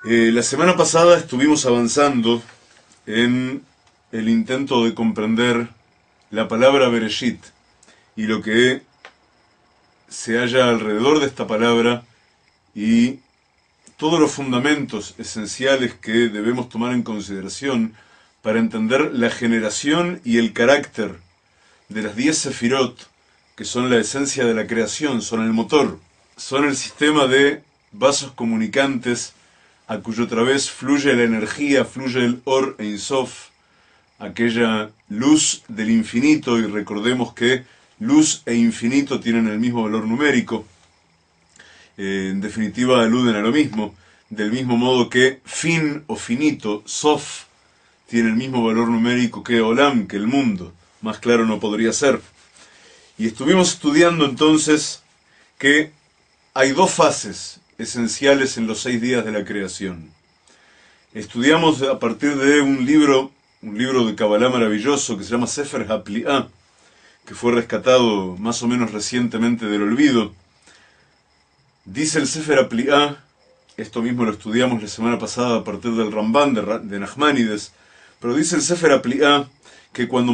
La semana pasada estuvimos avanzando en el intento de comprender la palabra Bereshit y lo que se halla alrededor de esta palabra y todos los fundamentos esenciales que debemos tomar en consideración para entender la generación y el carácter de las 10 sefirot, que son la esencia de la creación, son el motor, son el sistema de vasos comunicantes a cuyo través fluye la energía, fluye el Or Ein Sof, aquella luz del infinito, y recordemos que luz e infinito tienen el mismo valor numérico, en definitiva aluden a lo mismo, del mismo modo que fin o finito, Sof, tiene el mismo valor numérico que Olam, que el mundo, más claro no podría ser. Y estuvimos estudiando entonces que hay dos fases esenciales en los 6 días de la creación. Estudiamos a partir de un libro de Kabbalah maravilloso que se llama Sefer HaPli'ah, que fue rescatado más o menos recientemente del olvido. Dice el Sefer HaPli'ah, esto mismo lo estudiamos la semana pasada a partir del Ramban de Nachmanides, pero dice el Sefer HaPli'ah que cuando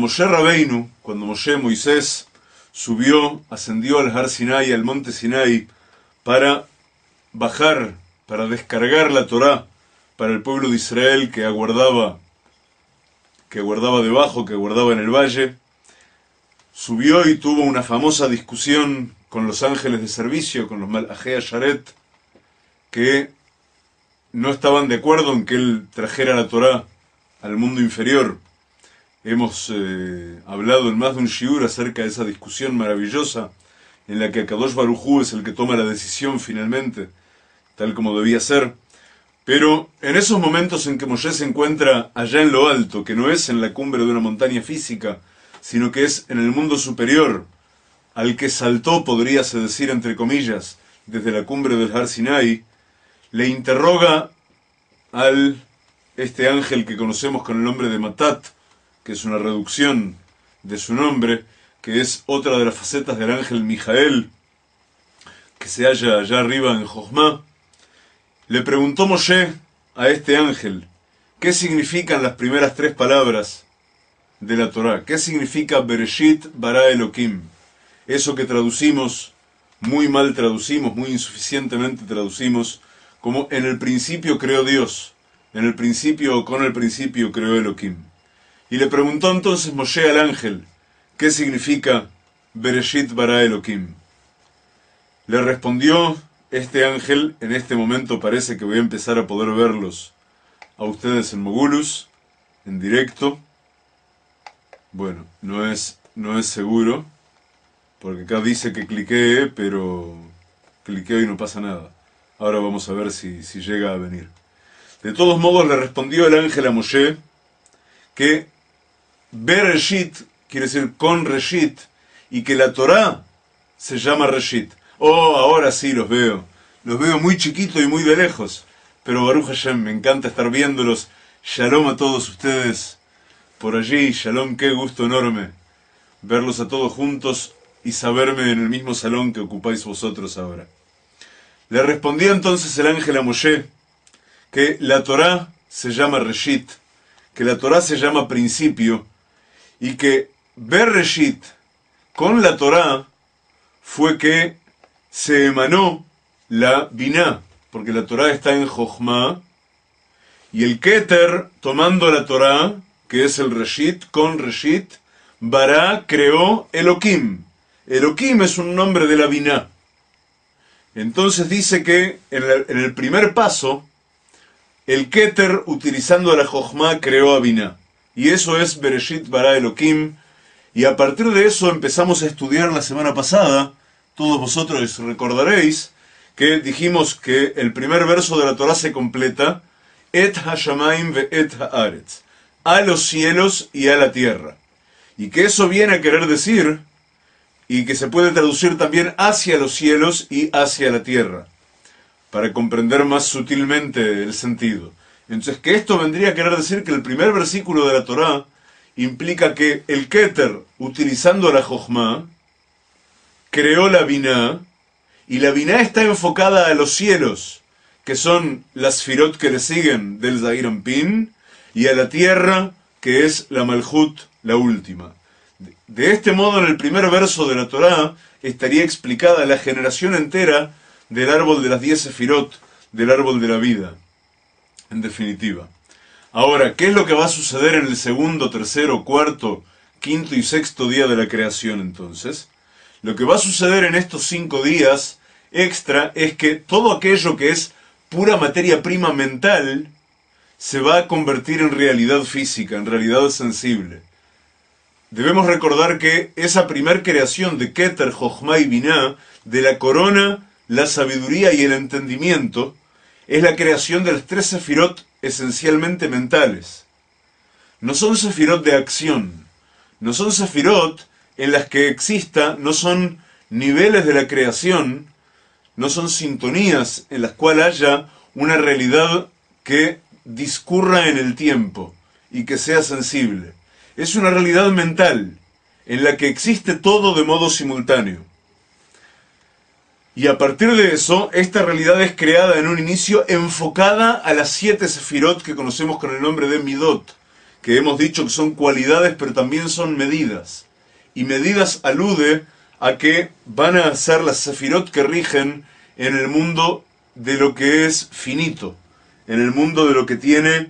Moisés subió, ascendió al Har Sinai, al monte Sinai, para bajar, para descargar la Torá para el pueblo de Israel que aguardaba debajo, que aguardaba en el valle, subió y tuvo una famosa discusión con los ángeles de servicio, con los Malachei Sharet, que no estaban de acuerdo en que él trajera la Torá al mundo inferior. Hemos hablado en más de un shiur acerca de esa discusión maravillosa en la que Akadosh Baruj Hu es el que toma la decisión finalmente, tal como debía ser. Pero en esos momentos en que Moshe se encuentra allá en lo alto, que no es en la cumbre de una montaña física, sino que es en el mundo superior, al que saltó, podríase decir entre comillas, desde la cumbre del Har Sinai, le interroga al este ángel que conocemos con el nombre de Matat, que es una reducción de su nombre, que es otra de las facetas del ángel Mijael, que se halla allá arriba en Jochma. Le preguntó Moshe a este ángel, ¿qué significan las primeras 3 palabras de la Torá? ¿Qué significa Bereshit bara Elokim? Eso que traducimos, muy mal traducimos, muy insuficientemente traducimos, como en el principio creó Dios, en el principio o con el principio creó Elokim. Y le preguntó entonces Moshe al ángel, ¿qué significa Bereshit bara Elokim? Le respondió este ángel, en este momento parece que voy a empezar a poder verlos a ustedes en Mogulus, en directo. Bueno, no es seguro, porque acá dice que cliqué, pero cliqué y no pasa nada. Ahora vamos a ver si llega a venir. De todos modos, le respondió el ángel a Moshe que Bereshit quiere decir con Reshit, y que la Torá se llama Reshit. Oh, ahora sí los veo muy chiquito y muy de lejos, pero Baruch Hashem, me encanta estar viéndolos. Shalom a todos ustedes por allí, shalom, qué gusto enorme verlos a todos juntos y saberme en el mismo salón que ocupáis vosotros ahora. Le respondía entonces el ángel a Moshe que la Torá se llama Reshit, que la Torá se llama principio, y que Bereshit, con la Torá, fue que se emanó la Biná, porque la Torá está en Jochma, y el Keter, tomando la Torá, que es el Reshit, con Reshit, Bará creó Elokim. Elokim es un nombre de la Biná. Entonces dice que en el primer paso, el Keter, utilizando la Jochma, creó a Biná. Y eso es Bereshit bara Elokim. Y a partir de eso empezamos a estudiar la semana pasada. Todos vosotros recordaréis que dijimos que el primer verso de la Torá se completa Et ha-shamayim ve et ha-aretz, a los cielos y a la tierra. Y que eso viene a querer decir, y que se puede traducir también hacia los cielos y hacia la tierra, para comprender más sutilmente el sentido. Entonces, que esto vendría a querer decir que el primer versículo de la Torá implica que el Keter, utilizando la Jochma, creó la Biná, y la Biná está enfocada a los cielos, que son las Sfirot que le siguen del Zahir Anpin, y a la tierra, que es la Malhut, la última. De este modo, en el primer verso de la Torá, estaría explicada la generación entera del árbol de las 10 Sefirot, del árbol de la vida, en definitiva. Ahora, ¿qué es lo que va a suceder en el segundo, tercero, cuarto, quinto y sexto día de la creación entonces? Lo que va a suceder en estos 5 días extra es que todo aquello que es pura materia prima mental se va a convertir en realidad física, en realidad sensible. Debemos recordar que esa primer creación de Keter, Jochma y Binah, de la corona, la sabiduría y el entendimiento, es la creación de las 3 Sefirot esencialmente mentales. No son Sefirot de acción, no son Sefirot en las que exista, no son niveles de la creación, no son sintonías en las cuales haya una realidad que discurra en el tiempo y que sea sensible. Es una realidad mental en la que existe todo de modo simultáneo. Y a partir de eso, esta realidad es creada en un inicio enfocada a las 7 Sefirot que conocemos con el nombre de Midot, que hemos dicho que son cualidades pero también son medidas. Y medidas alude a que van a ser las Sefirot que rigen en el mundo de lo que es finito, en el mundo de lo que tiene...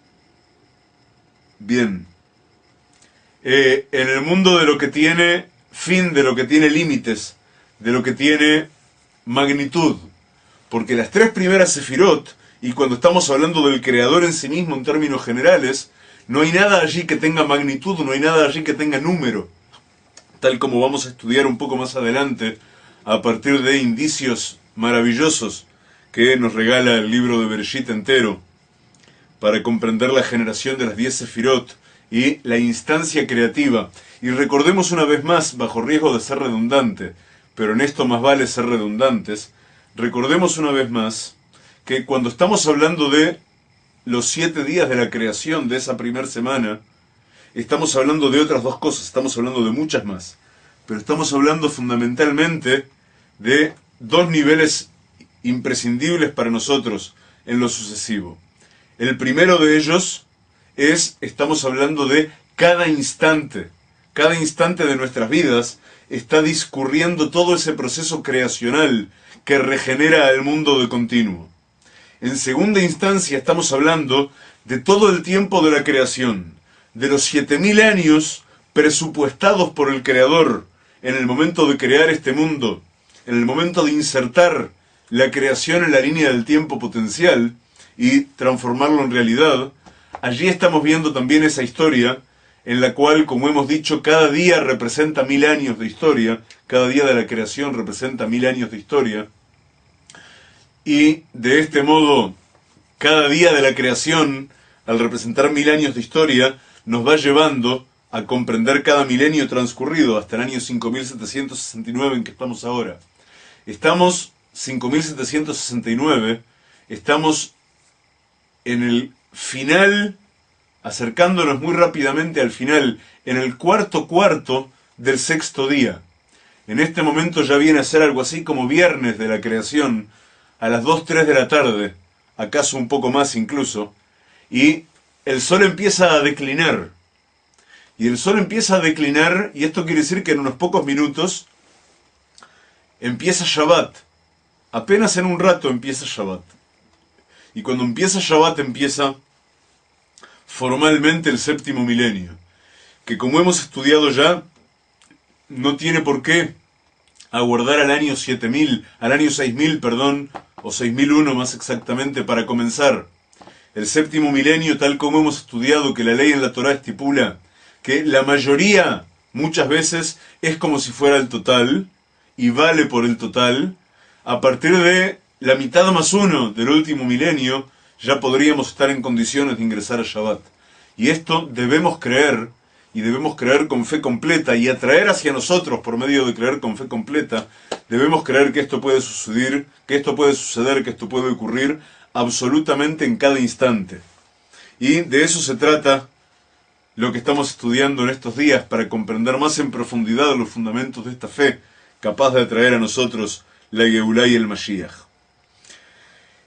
Bien. En el mundo de lo que tiene fin, de lo que tiene límites, de lo que tiene magnitud. Porque las 3 primeras Sefirot, y cuando estamos hablando del creador en sí mismo en términos generales, no hay nada allí que tenga magnitud, no hay nada allí que tenga número. Tal como vamos a estudiar un poco más adelante, a partir de indicios maravillosos que nos regala el libro de Bereshit entero, para comprender la generación de las 10 Sefirot y la instancia creativa. Y recordemos una vez más, bajo riesgo de ser redundante, pero en esto más vale ser redundantes, recordemos una vez más que cuando estamos hablando de los 7 días de la creación de esa primera semana, estamos hablando de otras 2 cosas, estamos hablando de muchas más, pero estamos hablando fundamentalmente de 2 niveles imprescindibles para nosotros en lo sucesivo. El primero de ellos es, estamos hablando de cada instante de nuestras vidas está discurriendo todo ese proceso creacional que regenera el mundo de continuo. En segunda instancia estamos hablando de todo el tiempo de la creación, de los 7000 años presupuestados por el Creador en el momento de crear este mundo, en el momento de insertar la creación en la línea del tiempo potencial y transformarlo en realidad. Allí estamos viendo también esa historia en la cual, como hemos dicho, cada día representa 1000 años de historia, cada día de la creación representa 1000 años de historia, y de este modo, cada día de la creación, al representar 1000 años de historia, nos va llevando a comprender cada milenio transcurrido hasta el año 5769 en que estamos ahora. Estamos 5769, estamos en el final, acercándonos muy rápidamente al final, en el cuarto del 6º día. En este momento ya viene a ser algo así como viernes de la creación, a las 2, 3 de la tarde, acaso un poco más incluso, y el sol empieza a declinar. Y el sol empieza a declinar, y esto quiere decir que en unos pocos minutos empieza Shabbat. Apenas en un rato empieza Shabbat. Y cuando empieza Shabbat empieza formalmente el 7º milenio, que como hemos estudiado ya, no tiene por qué aguardar al año 7000, al año 6000, perdón, o 6001 más exactamente, para comenzar. El 7º milenio, tal como hemos estudiado que la ley en la Torá estipula que la mayoría, muchas veces, es como si fuera el total, y vale por el total. A partir de la mitad más 1 del último milenio, ya podríamos estar en condiciones de ingresar a Shabbat. Y esto debemos creer, y debemos creer con fe completa, y atraer hacia nosotros, por medio de creer con fe completa, debemos creer que esto puede suceder, que esto puede ocurrir absolutamente en cada instante. Y de eso se trata lo que estamos estudiando en estos días, para comprender más en profundidad los fundamentos de esta fe, capaz de atraer a nosotros la Geulá y el Mashiach.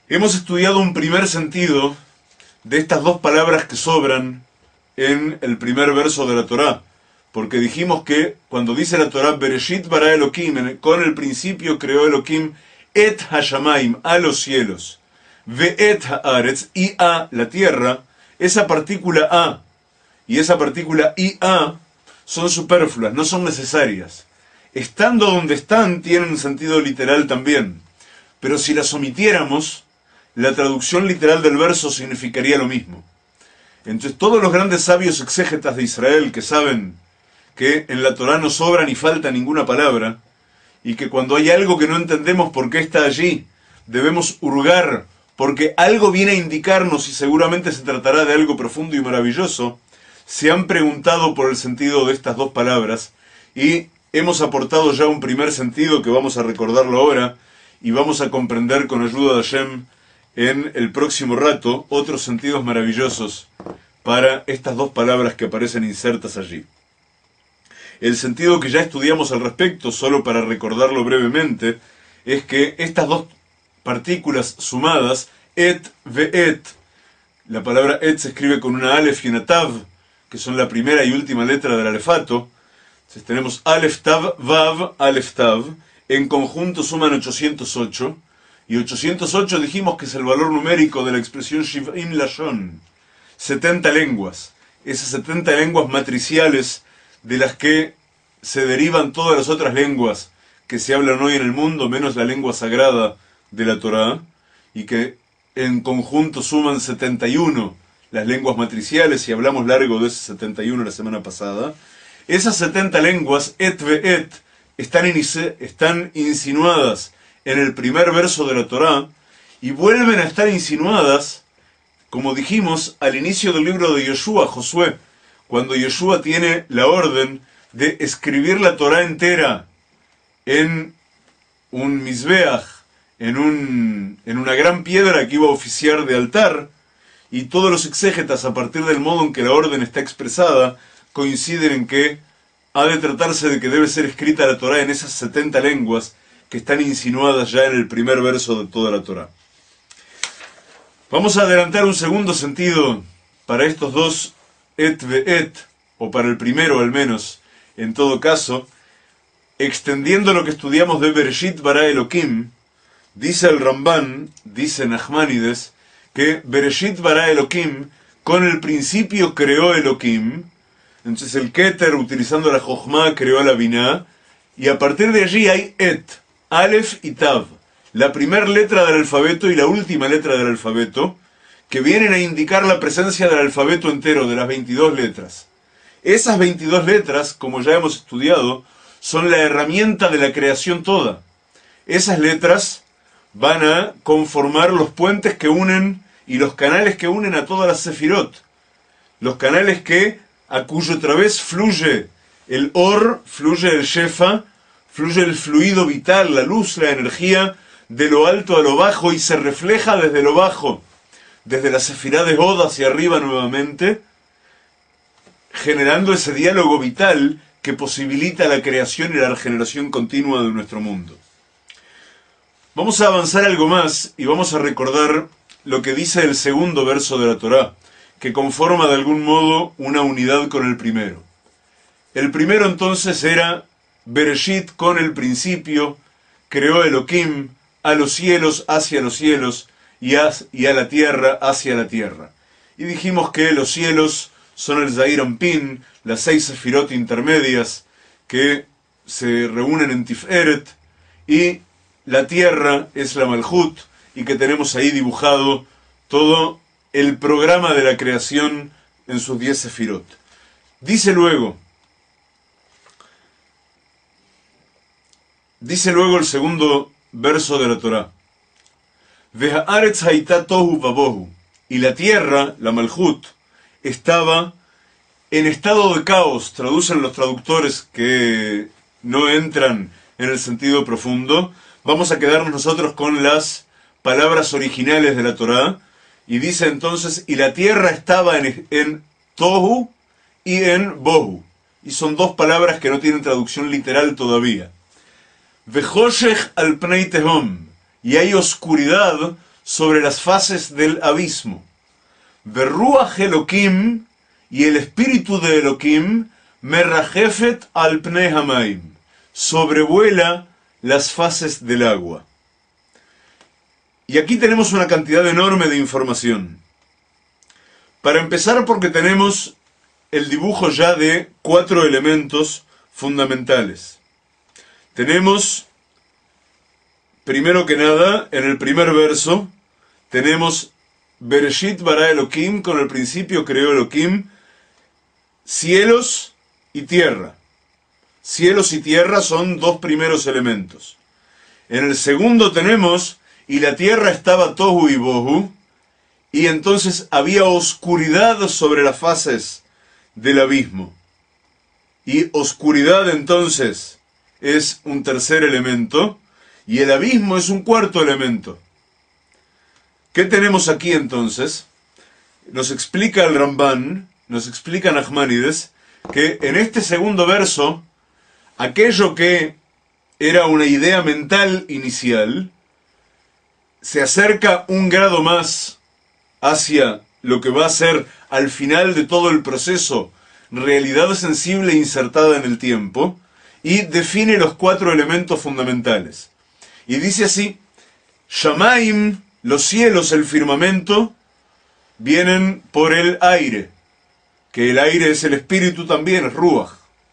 Hemos estudiado un primer sentido de estas dos palabras que sobran en el primer verso de la Torá, porque dijimos que cuando dice la Torá Bereshit bara Elohim, con el principio creó Elohim et hashamayim, a los cielos, ve et haaretz, y a la tierra, esa partícula a y esa partícula ia son superfluas, no son necesarias. Estando donde están tienen un sentido literal también, pero si las omitiéramos, la traducción literal del verso significaría lo mismo. Entonces todos los grandes sabios exégetas de Israel que saben que en la Torá no sobra ni falta ninguna palabra, y que cuando hay algo que no entendemos por qué está allí, debemos hurgar, porque algo viene a indicarnos y seguramente se tratará de algo profundo y maravilloso, se han preguntado por el sentido de estas dos palabras, y hemos aportado ya un primer sentido que vamos a recordarlo ahora, y vamos a comprender con ayuda de Hashem en el próximo rato otros sentidos maravillosos para estas dos palabras que aparecen insertas allí. El sentido que ya estudiamos al respecto, solo para recordarlo brevemente, es que estas dos partículas sumadas, et ve et, la palabra et se escribe con una alef y una tav, que son la primera y última letra del alefato. Entonces tenemos alef tav, vav, alef tav, en conjunto suman 808, y 808 dijimos que es el valor numérico de la expresión Shiv'im Lashon, 70 lenguas, esas 70 lenguas matriciales de las que se derivan todas las otras lenguas que se hablan hoy en el mundo, menos la lengua sagrada de la Torá, y que en conjunto suman 71 las lenguas matriciales, y hablamos largo de esas 71 la semana pasada. Esas 70 lenguas, et ve et, están insinuadas en el primer verso de la Torá, y vuelven a estar insinuadas, como dijimos, al inicio del libro de Yoshua, Josué, cuando Yoshua tiene la orden de escribir la Torá entera en un mizbeach, en una gran piedra que iba a oficiar de altar, y todos los exégetas, a partir del modo en que la orden está expresada, coinciden en que ha de tratarse de que debe ser escrita la Torá en esas 70 lenguas que están insinuadas ya en el primer verso de toda la Torá. Vamos a adelantar un segundo sentido para estos dos et ve et, o para el primero al menos, en todo caso, extendiendo lo que estudiamos de Bereshit bara Elohim. Dice el Ramban, dice Nachmanides, que Bereshit bara Elohim, con el principio creó Elohim. Entonces el Keter, utilizando la Jochma, creó la Binah, y a partir de allí hay et, alef y tav, la primera letra del alfabeto y la última letra del alfabeto, que vienen a indicar la presencia del alfabeto entero, de las 22 letras. Esas 22 letras, como ya hemos estudiado, son la herramienta de la creación toda. Esas letras van a conformar los puentes que unen y los canales que unen a todas las sefirot. Los canales a cuyo través fluye el or, fluye el shefa, fluye el fluido vital, la luz, la energía, de lo alto a lo bajo, y se refleja desde lo bajo, desde la sefirá de Hod hacia arriba nuevamente, generando ese diálogo vital que posibilita la creación y la regeneración continua de nuestro mundo. Vamos a avanzar algo más y vamos a recordar lo que dice el segundo verso de la Torá, que conforma de algún modo una unidad con el primero. El primero entonces era Bereshit, con el principio, creó Elohim, a los cielos hacia los cielos, y a la tierra hacia la tierra. Y dijimos que los cielos son el Zair Anpin, las 6 sefirot intermedias que se reúnen en Tiferet, y la tierra es la Malhut, y que tenemos ahí dibujado todo el programa de la creación en sus 10 sefirot. Dice luego el segundo verso de la Torá: Vehaaretz haitá tohu vabohu, y la tierra, la Malhut, estaba en estado de caos. Traducen los traductores que no entran en el sentido profundo. Vamos a quedarnos nosotros con las palabras originales de la Torá, y dice entonces, y la tierra estaba en tohu y en bohu, y son dos palabras que no tienen traducción literal todavía. Vejoshech al pnei tehom, y hay oscuridad sobre las fases del abismo. Verruach Elokim, y el espíritu de Elokim, merrajefet al pnei hamaim, sobrevuela las fases del agua. Y aquí tenemos una cantidad enorme de información. Para empezar, porque tenemos el dibujo ya de 4 elementos fundamentales. Tenemos, primero que nada, en el primer verso, tenemos Bereshit bara Elokim, con el principio creó Elokim, cielos y tierra. Cielos y tierra son 2 primeros elementos. En el segundo tenemos, y la tierra estaba tohu y bohu, y entonces había oscuridad sobre las fases del abismo. Y oscuridad entonces es un tercer elemento, y el abismo es un cuarto elemento. ¿Qué tenemos aquí entonces? Nos explica el Ramban, nos explica Nachmanides, que en este segundo verso, aquello que era una idea mental inicial, se acerca un grado más hacia lo que va a ser al final de todo el proceso, realidad sensible insertada en el tiempo, y define los 4 elementos fundamentales. Y dice así: Shamaim, los cielos, el firmamento, vienen por el aire, que el aire es el espíritu también, es Ruach.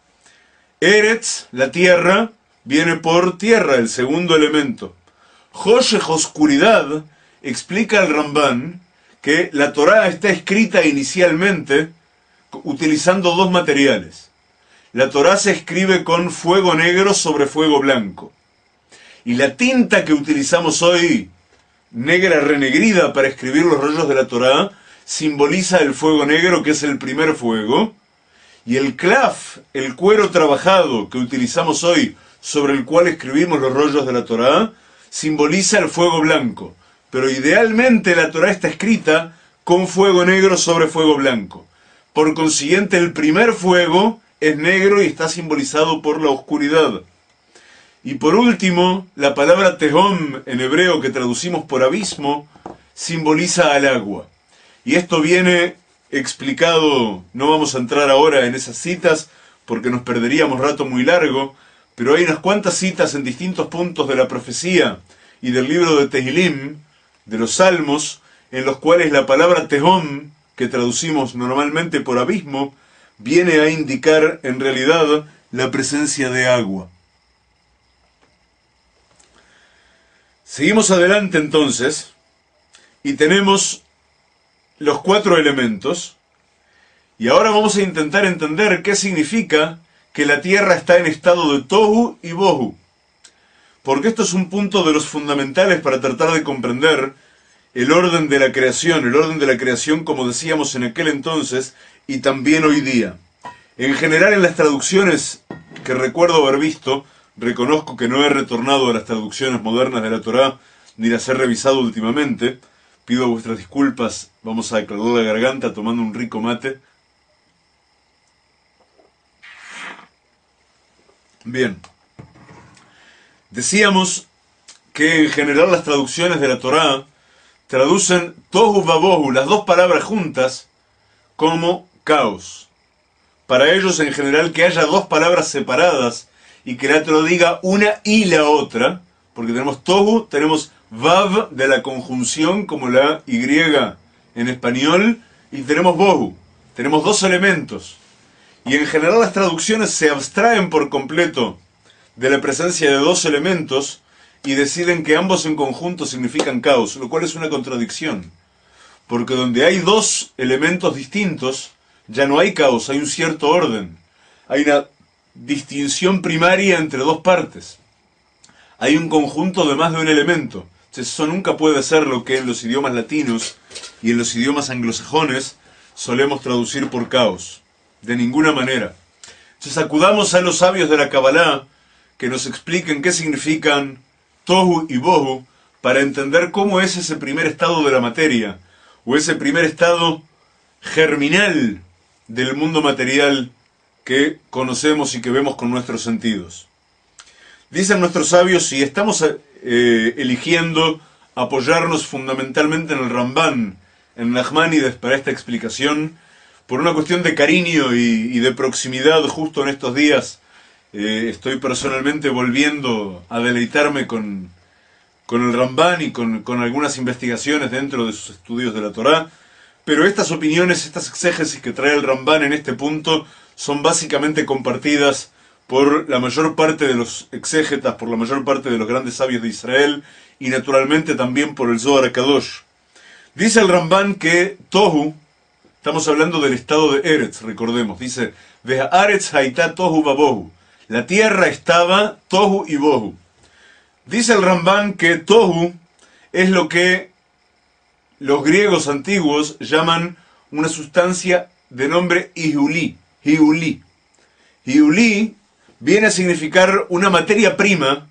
Eretz, la tierra, viene por tierra, el segundo elemento. Joshech, oscuridad, explica el Ramban que la Torá está escrita inicialmente utilizando 2 materiales. La Torá se escribe con fuego negro sobre fuego blanco. Y la tinta que utilizamos hoy, negra renegrida para escribir los rollos de la Torá, simboliza el fuego negro, que es el primer fuego. Y el klaf, el cuero trabajado que utilizamos hoy, sobre el cual escribimos los rollos de la Torá, simboliza el fuego blanco. Pero idealmente la Torá está escrita con fuego negro sobre fuego blanco. Por consiguiente, el primer fuego es negro y está simbolizado por la oscuridad. Y por último, la palabra tehom en hebreo, que traducimos por abismo, simboliza al agua. Y esto viene explicado, no vamos a entrar ahora en esas citas porque nos perderíamos rato muy largo, pero hay unas cuantas citas en distintos puntos de la profecía y del libro de Tehilim, de los Salmos, en los cuales la palabra tehom, que traducimos normalmente por abismo, viene a indicar en realidad la presencia de agua. Seguimos adelante entonces, y tenemos los 4 elementos, y ahora vamos a intentar entender qué significa que la tierra está en estado de tohu y bohu, porque esto es un punto de los fundamentales para tratar de comprender el orden de la creación como decíamos en aquel entonces y también hoy día. En general, en las traducciones que recuerdo haber visto, reconozco que no he retornado a las traducciones modernas de la Torá, ni las he revisado últimamente. Pido vuestras disculpas, vamos a aclarar la garganta tomando un rico mate. Bien. Decíamos que en general las traducciones de la Torá traducen tohu vabohu, las 2 palabras juntas, como caos. Para ellos, en general, que haya 2 palabras separadas y que la Torá diga una y la otra, porque tenemos tohu, tenemos vav de la conjunción como la y en español, y tenemos bohu, tenemos 2 elementos. Y en general las traducciones se abstraen por completo de la presencia de 2 elementos y deciden que ambos en conjunto significan caos, lo cual es una contradicción. Porque donde hay 2 elementos distintos, ya no hay caos, hay un cierto orden. Hay una distinción primaria entre 2 partes. Hay un conjunto de más de un elemento. Entonces eso nunca puede ser lo que en los idiomas latinos y en los idiomas anglosajones solemos traducir por caos. De ninguna manera. Entonces acudamos a los sabios de la Kabbalah que nos expliquen qué significan tohu y bohu para entender cómo es ese primer estado de la materia o ese primer estado germinal del mundo material que conocemos y que vemos con nuestros sentidos. Dicen nuestros sabios, si estamos eligiendo apoyarnos fundamentalmente en el Ramban, en Nachmanides, para esta explicación, por una cuestión de cariño y de proximidad. Justo en estos días estoy personalmente volviendo a deleitarme con el Ramban y con algunas investigaciones dentro de sus estudios de la Torá, pero estas opiniones, estas exégesis que trae el Ramban en este punto, son básicamente compartidas por la mayor parte de los exégetas, por la mayor parte de los grandes sabios de Israel, y naturalmente también por el Zohar HaKadosh. Dice el Ramban que Tohu, estamos hablando del estado de Eretz, recordemos, dice, Ve'haaretz haitá tohu vabohu, la tierra estaba Tohu y Bohu. Dice el Ramban que Tohu es lo que los griegos antiguos llaman una sustancia de nombre Hiuli. Hiuli. Hiuli viene a significar una materia prima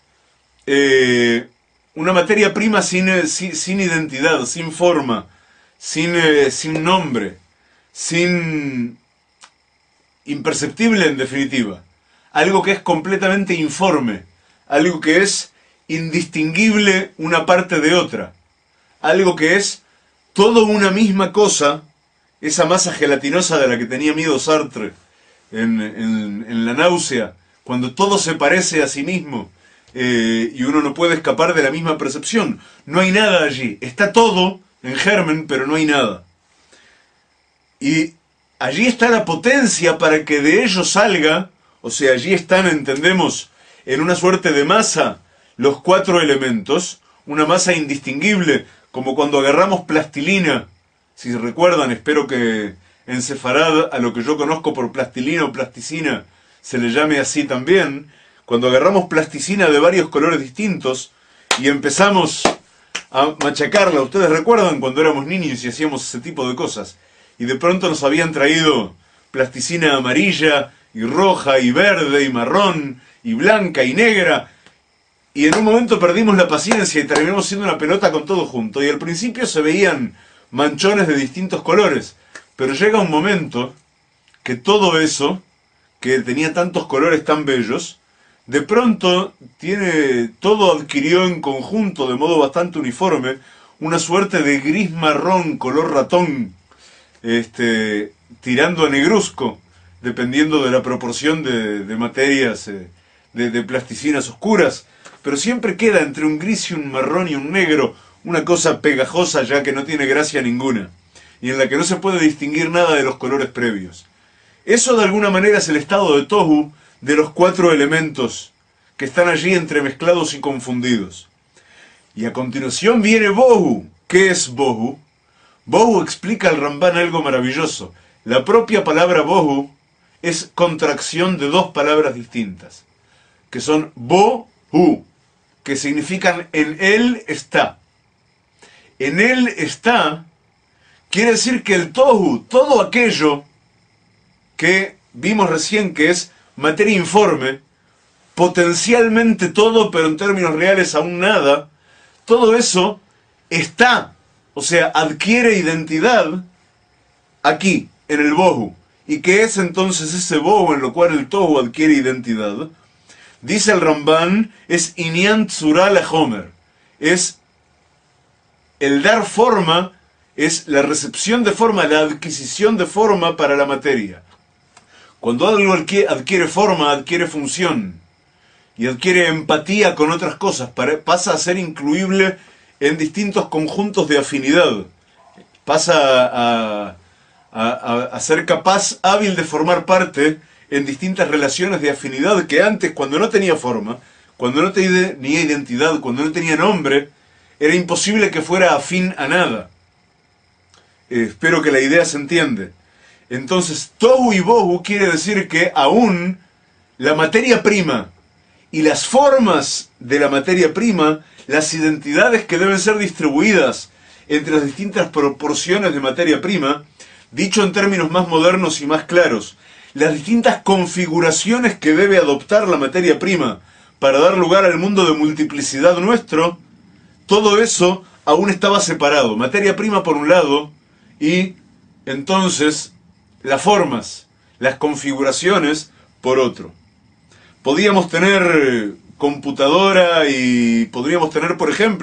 sin identidad, sin forma, sin nombre, imperceptible en definitiva. Algo que es completamente informe, algo que es indistinguible una parte de otra, algo que es todo una misma cosa, esa masa gelatinosa de la que tenía miedo Sartre en La náusea, cuando todo se parece a sí mismo y uno no puede escapar de la misma percepción. No hay nada allí, está todo en germen, pero no hay nada. Y allí está la potencia para que de ello salga, o sea, allí están, entendemos, en una suerte de masa, los cuatro elementos, una masa indistinguible, como cuando agarramos plastilina. Si recuerdan, espero que en Sefarad, a lo que yo conozco por plastilina o plasticina, se le llame así también. Cuando agarramos plasticina de varios colores distintos y empezamos a machacarla, ¿ustedes recuerdan cuando éramos niños y hacíamos ese tipo de cosas? Y de pronto nos habían traído plasticina amarilla y roja y verde y marrón y blanca y negra, y en un momento perdimos la paciencia y terminamos siendo una pelota con todo junto, y al principio se veían manchones de distintos colores, pero llega un momento que todo eso, que tenía tantos colores tan bellos, de pronto todo adquirió en conjunto, de modo bastante uniforme, una suerte de gris marrón, color ratón, tirando a negruzco, dependiendo de la proporción de materias, de plasticinas oscuras, pero siempre queda entre un gris y un marrón y un negro, una cosa pegajosa ya que no tiene gracia ninguna, y en la que no se puede distinguir nada de los colores previos. Eso de alguna manera es el estado de Tohu, de los cuatro elementos que están allí entremezclados y confundidos. Y a continuación viene Bohu. ¿Qué es Bohu? Bohu, explica al Ramban algo maravilloso. La propia palabra Bohu es contracción de dos palabras distintas, que son Bohu, que significan en él está. En él está quiere decir que el Tohu, todo aquello que vimos recién que es materia informe, potencialmente todo, pero en términos reales aún nada, todo eso está, o sea, adquiere identidad aquí, en el Bohu. ¿Y qué es entonces ese Bohu en lo cual el Tohu adquiere identidad? Dice el Ramban, es Inyan Tzura LaHomer, es el dar forma, es la recepción de forma, la adquisición de forma para la materia. Cuando algo adquiere forma, adquiere función y adquiere empatía con otras cosas, pasa a ser incluible en distintos conjuntos de afinidad, pasa a ser capaz, hábil de formar parte en distintas relaciones de afinidad que antes, cuando no tenía forma, cuando no tenía identidad, cuando no tenía nombre, era imposible que fuera afín a nada. Espero que la idea se entiende. Entonces, Tohu y Bohu quiere decir que aún la materia prima y las formas de la materia prima, las identidades que deben ser distribuidas entre las distintas proporciones de materia prima, dicho en términos más modernos y más claros, las distintas configuraciones que debe adoptar la materia prima para dar lugar al mundo de multiplicidad nuestro, todo eso aún estaba separado. Materia prima por un lado y entonces las formas, las configuraciones por otro. Podíamos tener computadora y podríamos tener, por ejemplo,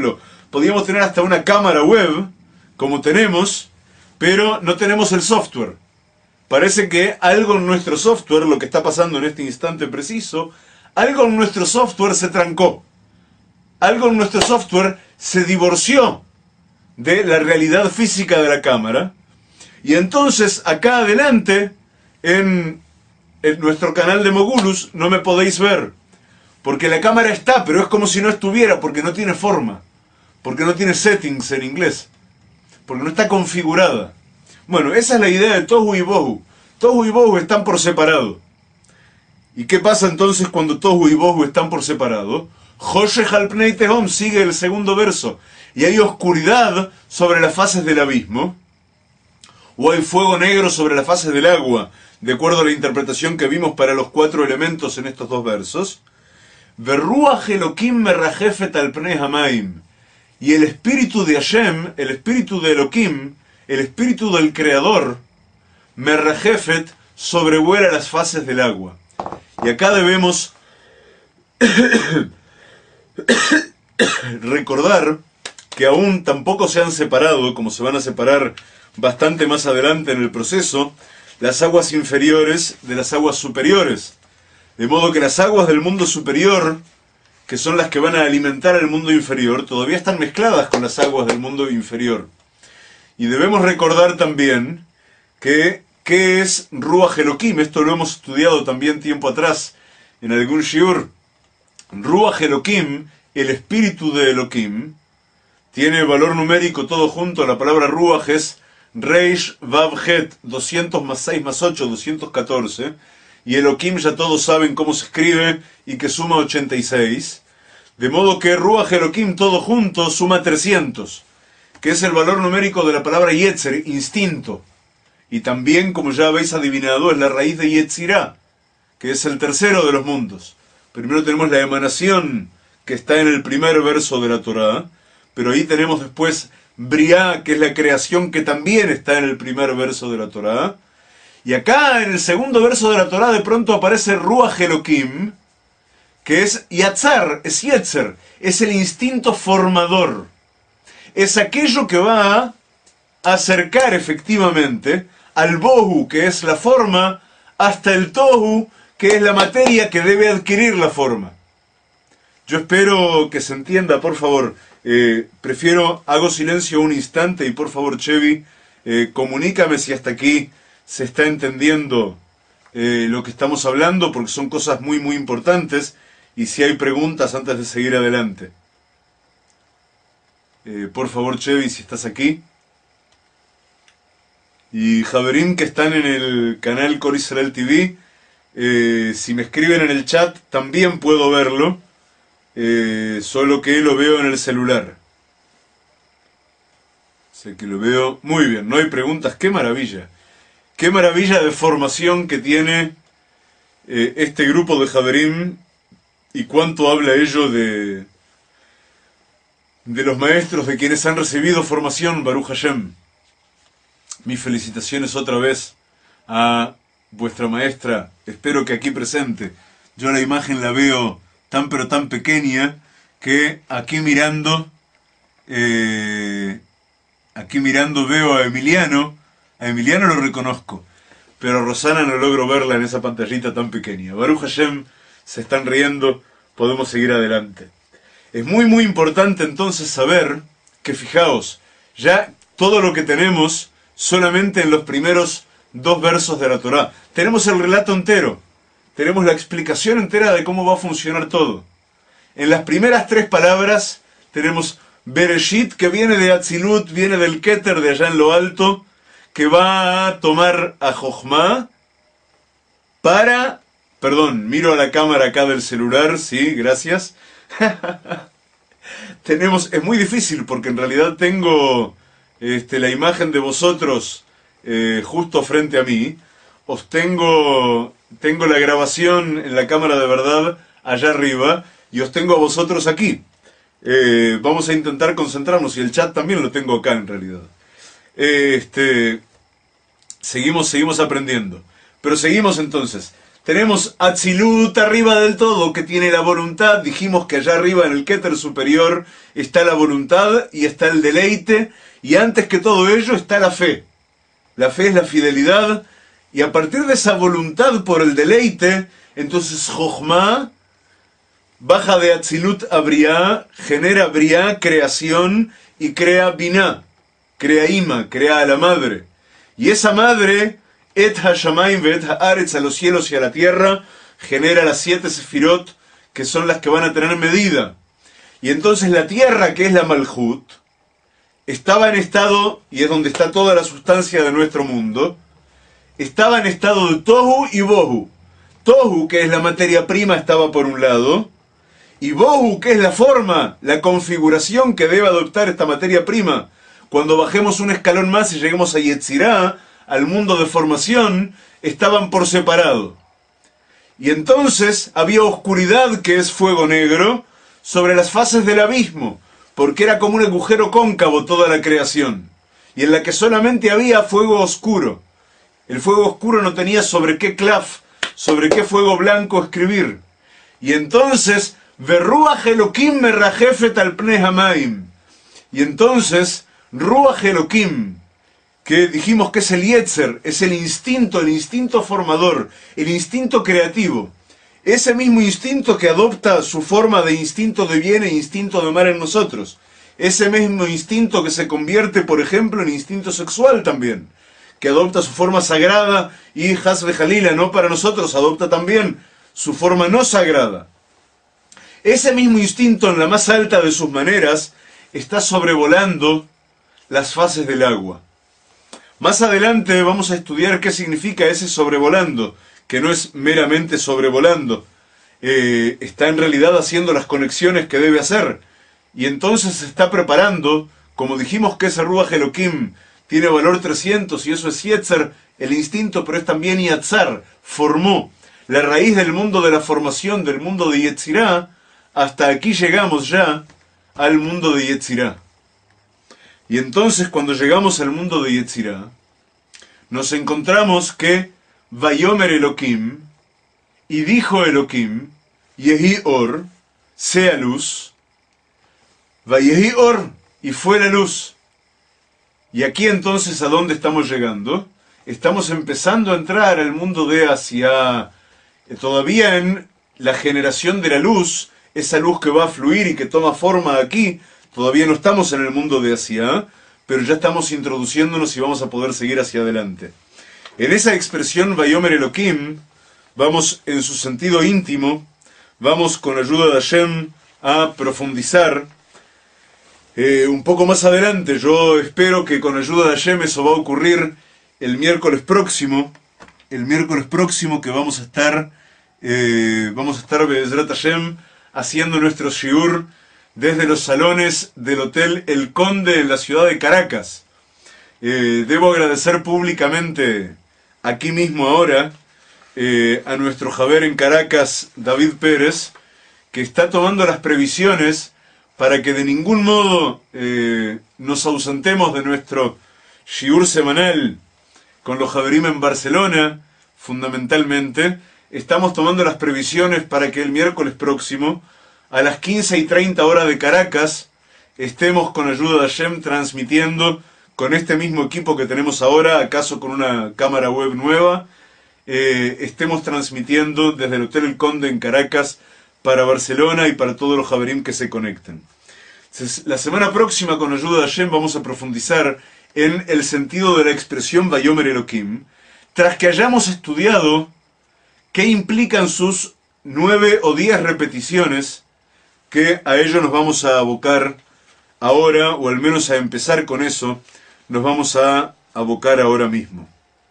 podríamos tener hasta una cámara web, como tenemos, pero no tenemos el software. Parece que algo en nuestro software, lo que está pasando en este instante preciso, algo en nuestro software se trancó. Algo en nuestro software se divorció de la realidad física de la cámara. Y entonces, acá adelante, en nuestro canal de Mogulus, no me podéis ver. Porque la cámara está, pero es como si no estuviera, porque no tiene forma. Porque no tiene settings en inglés. Porque no está configurada. Bueno, esa es la idea de Tohu y Bohu. Tohu y Bohu están por separado. ¿Y qué pasa entonces cuando Tohu y Bohu están por separado? Hoshech al pnei tehom, sigue el segundo verso. Y hay oscuridad sobre las faces del abismo. O hay fuego negro sobre las faces del agua, de acuerdo a la interpretación que vimos para los 4 elementos en estos 2 versos. Verruach Elokim merrajefet al pnei hamaim. Y el espíritu de Hashem, el espíritu de Elokim, el espíritu del Creador, merrajefet, sobrevuela las faces del agua. Y acá debemos recordar que aún tampoco se han separado, como se van a separar bastante más adelante en el proceso, las aguas inferiores de las aguas superiores. De modo que las aguas del mundo superior, que son las que van a alimentar el mundo inferior, todavía están mezcladas con las aguas del mundo inferior. Y debemos recordar también que ¿qué es Ruach Elokim? Esto lo hemos estudiado también tiempo atrás en algún shiur. Ruach Elokim, el espíritu de Elokim, tiene valor numérico todo junto. La palabra Ruach es Reish Vav Het, 200 más 6 más 8, 214. Y Elokim ya todos saben cómo se escribe y que suma 86. De modo que Ruach Elokim todo junto suma 300, que es el valor numérico de la palabra Yetzer, instinto. Y también, como ya habéis adivinado, es la raíz de Yetzirah, que es el tercero de los mundos. Primero tenemos la emanación, que está en el primer verso de la Torá, pero ahí tenemos después Briá, que es la creación, que también está en el primer verso de la Torá. Y acá, en el segundo verso de la Torá, de pronto aparece Ruach Elokim, que es Yatzar, es Yetzer, es el instinto formador. Es aquello que va a acercar efectivamente al Bohu, que es la forma, hasta el Tohu, que es la materia que debe adquirir la forma. Yo espero que se entienda, por favor. Hago silencio un instante y por favor, Chevy, comunícame si hasta aquí se está entendiendo lo que estamos hablando, porque son cosas muy, muy importantes, y si hay preguntas antes de seguir adelante. Por favor, Chevy, si estás aquí. Y Javerim, que están en el canal Kol Israel TV, si me escriben en el chat, también puedo verlo, solo que lo veo en el celular. Sé que lo veo muy bien, no hay preguntas. ¡Qué maravilla! ¡Qué maravilla de formación que tiene este grupo de Javerim! Y cuánto habla ello de los maestros, de quienes han recibido formación, Baruch Hashem. Mis felicitaciones otra vez a vuestra maestra, espero que aquí presente. Yo la imagen la veo tan pero tan pequeña que aquí mirando veo a Emiliano lo reconozco, pero a Rosana no logro verla en esa pantallita tan pequeña. Baruch Hashem, se están riendo, podemos seguir adelante. Es muy muy importante entonces saber que, fijaos, ya todo lo que tenemos solamente en los primeros 2 versos de la Torá. Tenemos el relato entero, tenemos la explicación entera de cómo va a funcionar todo. En las primeras 3 palabras tenemos Bereshit, que viene de Atzilut, viene del Keter de allá en lo alto, que va a tomar a Jochma para... Perdón, miro a la cámara acá del celular, sí, gracias. Es muy difícil porque en realidad tengo la imagen de vosotros justo frente a mí. Tengo la grabación en la cámara de verdad allá arriba y os tengo a vosotros aquí. Vamos a intentar concentrarnos y el chat también lo tengo acá en realidad. Seguimos aprendiendo. Pero seguimos entonces. Tenemos Atzilut arriba del todo, que tiene la voluntad. Dijimos que allá arriba en el Keter superior está la voluntad y está el deleite. Y antes que todo ello está la fe. La fe es la fidelidad. Y a partir de esa voluntad por el deleite, entonces Jochma baja de Atzilut a Briá, genera Briá, creación, y crea Binah, crea Ima, crea a la madre. Y esa madre, Et HaShamayim ve Et HaAretz, a los cielos y a la tierra, genera las 7 sefirot, que son las que van a tener medida. Y entonces la tierra, que es la Malhut, estaba en estado, y es donde está toda la sustancia de nuestro mundo, estaba en estado de Tohu y Bohu. Tohu, que es la materia prima, estaba por un lado, y Bohu, que es la forma, la configuración que debe adoptar esta materia prima. Cuando bajemos un escalón más y lleguemos a Yetzirah, al mundo de formación, estaban por separado. Y entonces había oscuridad, que es fuego negro, sobre las faces del abismo, porque era como un agujero cóncavo toda la creación, y en la que solamente había fuego oscuro. El fuego oscuro no tenía sobre qué claf, sobre qué fuego blanco escribir. Y entonces, Verruach Elokim merrajefet al pnei hamaim. Y entonces, Ruach Elokim, que dijimos que es el Yetzer, es el instinto formador, el instinto creativo. Ese mismo instinto que adopta su forma de instinto de bien e instinto de mal en nosotros. Ese mismo instinto que se convierte, por ejemplo, en instinto sexual también. Que adopta su forma sagrada y Hasbe Jalila, no para nosotros, adopta también su forma no sagrada. Ese mismo instinto, en la más alta de sus maneras, está sobrevolando las fases del agua. Más adelante vamos a estudiar qué significa ese sobrevolando, que no es meramente sobrevolando. Está en realidad haciendo las conexiones que debe hacer. Y entonces se está preparando, como dijimos que ese Ruach Elokim tiene valor 300 y eso es Yetzer, el instinto, pero es también Yatzar, formó. La raíz del mundo de la formación, del mundo de Yetzirah, hasta aquí llegamos ya al mundo de Yetzirah. Y entonces cuando llegamos al mundo de Yetzirah, nos encontramos que Vayomer Elokim, y dijo Elokim, Yehi Or, sea luz, Vayehi Or, y fue la luz. Y aquí entonces, ¿a dónde estamos llegando? Estamos empezando a entrar al mundo de Asia, todavía en la generación de la luz, esa luz que va a fluir y que toma forma aquí. Todavía no estamos en el mundo de Asia, pero ya estamos introduciéndonos y vamos a poder seguir hacia adelante. En esa expresión Vayomer Elokim, vamos en su sentido íntimo, vamos con ayuda de Hashem a profundizar un poco más adelante. Yo espero que con ayuda de Hashem eso va a ocurrir el miércoles próximo que vamos a estar Be'ezrat Hashem haciendo nuestro shiur desde los salones del Hotel El Conde en la ciudad de Caracas. Debo agradecer públicamente aquí mismo ahora a nuestro Javer en Caracas, David Pérez, que está tomando las previsiones para que de ningún modo nos ausentemos de nuestro shiur semanal con los Javerim en Barcelona, fundamentalmente. Estamos tomando las previsiones para que el miércoles próximo, a las 15:30 horas de Caracas, estemos con ayuda de Hashem transmitiendo con este mismo equipo que tenemos ahora, acaso con una cámara web nueva, estemos transmitiendo desde el Hotel El Conde en Caracas para Barcelona y para todos los Javerim que se conecten. Entonces, la semana próxima, con ayuda de Hashem, vamos a profundizar en el sentido de la expresión Vayomer Elokim, tras que hayamos estudiado qué implican sus 9 o 10 repeticiones, que a ello nos vamos a abocar ahora, o al menos a empezar con eso, nos vamos a abocar ahora mismo.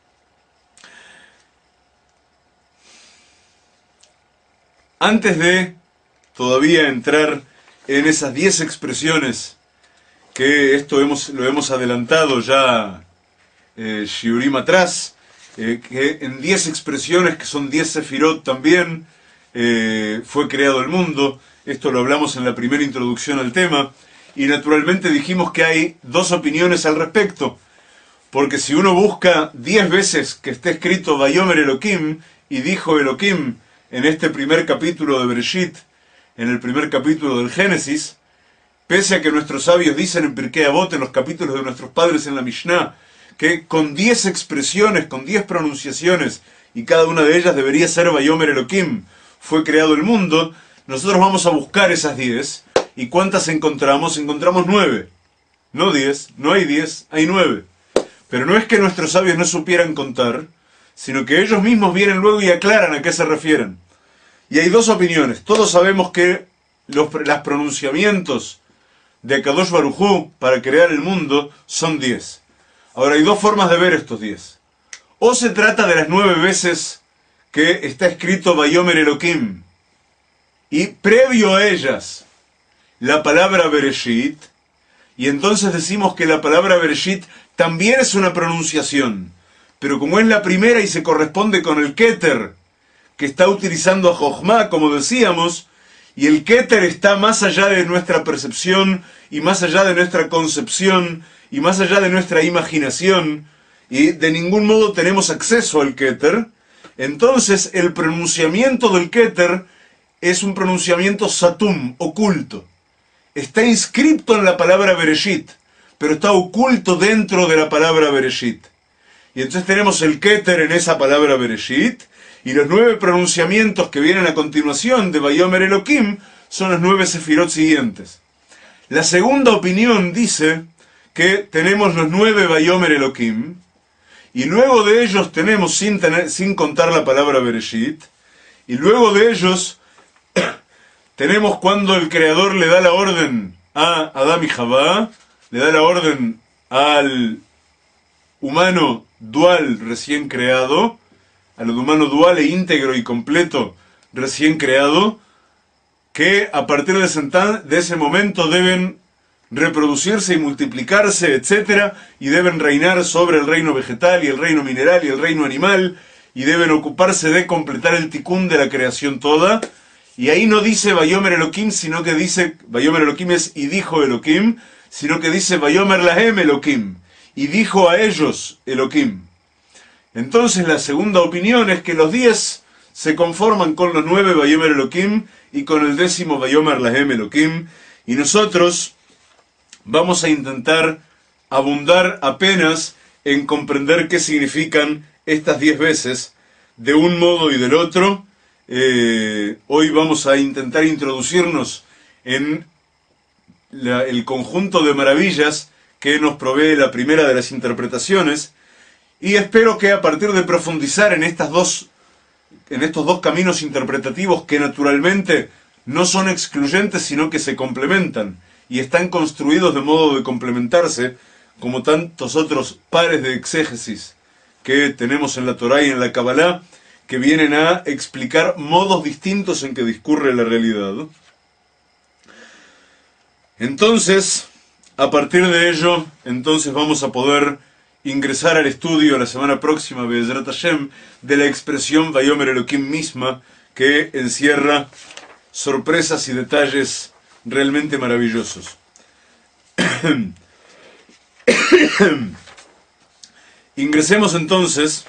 Antes de todavía entrar en esas 10 expresiones, que esto lo hemos adelantado ya shiurim atrás, que en 10 expresiones, que son 10 sefirot también, fue creado el mundo. Esto lo hablamos en la primera introducción al tema, y naturalmente dijimos que hay 2 opiniones al respecto, porque si uno busca 10 veces que esté escrito Vayomer Elokim, y dijo Elohim en este primer capítulo de Bereshit, en el primer capítulo del Génesis, pese a que nuestros sabios dicen en Pirkei Avot, en los capítulos de nuestros padres en la Mishnah, que con 10 expresiones, con 10 pronunciaciones, y cada una de ellas debería ser Vayomer Elohim, fue creado el mundo, nosotros vamos a buscar esas 10, ¿y cuántas encontramos? Encontramos 9, no 10, no hay 10, hay 9. Pero no es que nuestros sabios no supieran contar, sino que ellos mismos vienen luego y aclaran a qué se refieren. Y hay dos opiniones. Todos sabemos que los pronunciamientos de Kadosh Baruj Hu para crear el mundo son 10. Ahora hay dos formas de ver estos 10. O se trata de las 9 veces que está escrito Vayomer Elohim, y previo a ellas la palabra Bereshit, y entonces decimos que la palabra Bereshit también es una pronunciación, pero como es la primera y se corresponde con el Keter, que está utilizando a Jochma, como decíamos, y el Keter está más allá de nuestra percepción, y más allá de nuestra concepción, y más allá de nuestra imaginación, y de ningún modo tenemos acceso al Keter, entonces el pronunciamiento del Keter es un pronunciamiento satum, oculto. Está inscrito en la palabra Bereshit, pero está oculto dentro de la palabra Bereshit. Y entonces tenemos el Keter en esa palabra Bereshit, y los 9 pronunciamientos que vienen a continuación de Vayomer Elohim son los 9 sefirot siguientes. La segunda opinión dice que tenemos los 9 Vayomer Elohim, y luego de ellos tenemos, sin contar la palabra Bereshit, y luego de ellos tenemos cuando el Creador le da la orden a Adán y Javá, le da la orden al humano dual recién creado, al humano dual e íntegro y completo recién creado, que a partir de ese momento deben reproducirse y multiplicarse, etc., y deben reinar sobre el reino vegetal y el reino mineral y el reino animal, y deben ocuparse de completar el tikkun de la creación toda. Y ahí no dice Vayomer Elohim, sino que dice, Vayomer Elohim es y dijo Elohim, sino que dice Vayomer Lahem Elohim, y dijo a ellos Elohim. Entonces la segunda opinión es que los 10 se conforman con los 9 Vayomer Elohim y con el 10º Vayomer Lahem Elohim, y nosotros vamos a intentar abundar apenas en comprender qué significan estas 10 veces, de un modo y del otro. Hoy vamos a intentar introducirnos en el conjunto de maravillas que nos provee la primera de las interpretaciones, y espero que a partir de profundizar en estos dos caminos interpretativos, que naturalmente no son excluyentes sino que se complementan y están construidos de modo de complementarse, como tantos otros pares de exégesis que tenemos en la Torá y en la Kabbalah, que vienen a explicar modos distintos en que discurre la realidad. Entonces, a partir de ello, entonces vamos a poder ingresar al estudio la semana próxima, Be'ezrat Hashem, de la expresión Vayomer Elohim misma, que encierra sorpresas y detalles realmente maravillosos. Ingresemos entonces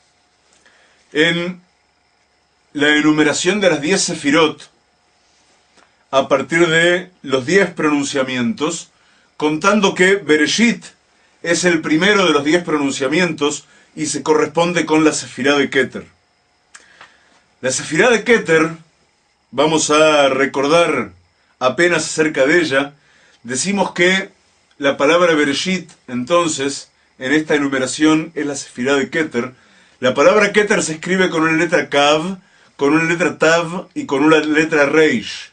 en la enumeración de las 10 sefirot a partir de los 10 pronunciamientos, contando que Bereshit es el primero de los 10 pronunciamientos y se corresponde con la sefirá de Keter. La sefirá de Keter, vamos a recordar apenas acerca de ella. Decimos que la palabra Bereshit, entonces, en esta enumeración es la sefirá de Keter. La palabra Keter se escribe con una letra Kav, con una letra Tav y con una letra Reish.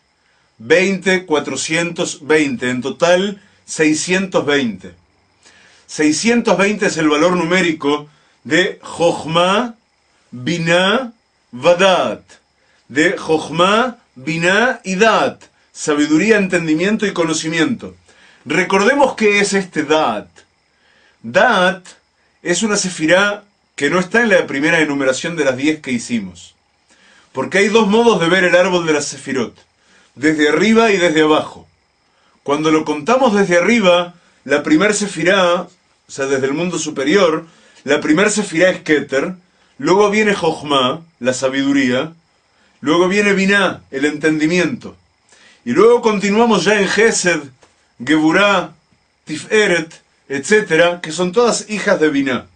420, en total 620. 620 es el valor numérico de Jochma, Binah, Vadat. De Jochma, Binah y Dat. Sabiduría, entendimiento y conocimiento. Recordemos qué es este Dat. Dat es una sefirá que no está en la primera enumeración de las 10 que hicimos. Porque hay dos modos de ver el árbol de las sefirot. Desde arriba y desde abajo. Cuando lo contamos desde arriba, la primer sefirá, o sea, desde el mundo superior, la primer sefirá es Keter, luego viene Jochma, la sabiduría, luego viene Biná, el entendimiento. Y luego continuamos ya en Gesed, Geburá, Tiferet, etcétera, que son todas hijas de Biná.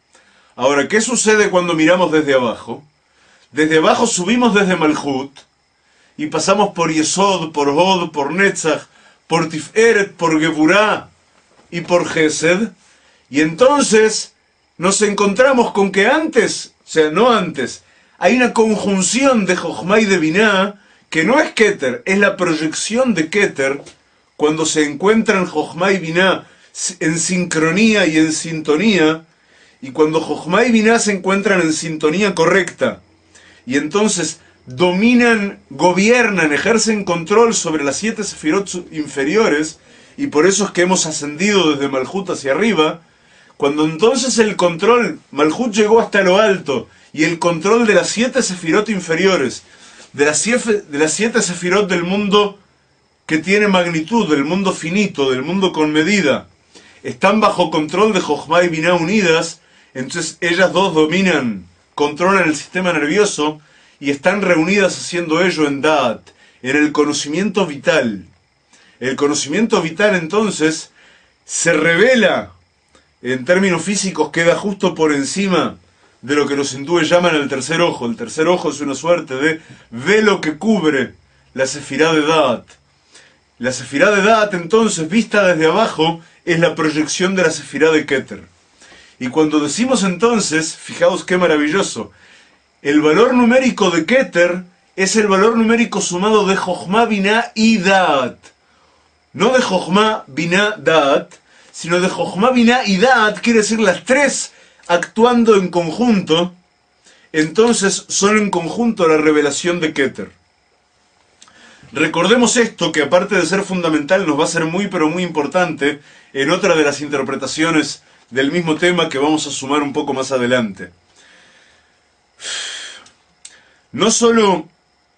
Ahora, ¿qué sucede cuando miramos desde abajo? Desde abajo subimos desde Malchut y pasamos por Yesod, por Hod, por Netzach, por Tiferet, por Geburá y por Gesed. Y entonces nos encontramos con que antes, o sea, no antes, hay una conjunción de Jochma y de Biná que no es Keter, es la proyección de Keter cuando se encuentran Jochma y Biná en sincronía y en sintonía, y cuando Jochma y Biná se encuentran en sintonía correcta, y entonces dominan, gobiernan, ejercen control sobre las 7 sefirot inferiores, y por eso es que hemos ascendido desde Malchut hacia arriba. Cuando entonces el control, Malchut llegó hasta lo alto, y el control de las 7 sefirot inferiores, de las 7 sefirot del mundo que tiene magnitud, del mundo finito, del mundo con medida, están bajo control de Jochma y Biná unidas, entonces ellas dos dominan, controlan el sistema nervioso, y están reunidas haciendo ello en Da'at, en el conocimiento vital. El conocimiento vital entonces se revela, en términos físicos queda justo por encima de lo que los hindúes llaman el tercer ojo. El tercer ojo es una suerte de velo que cubre la sefirá de Da'at. La sefirá de Da'at entonces, vista desde abajo, es la proyección de la sefirá de Keter. Y cuando decimos entonces, fijaos qué maravilloso, el valor numérico de Keter es el valor numérico sumado de Jochma, Biná y Da'at. No de Jochma, Biná, Da'at, sino de Jochma, Biná y Da'at, quiere decir las tres actuando en conjunto, entonces son en conjunto la revelación de Keter. Recordemos esto, que aparte de ser fundamental, nos va a ser muy pero muy importante en otra de las interpretaciones del mismo tema que vamos a sumar un poco más adelante. No solo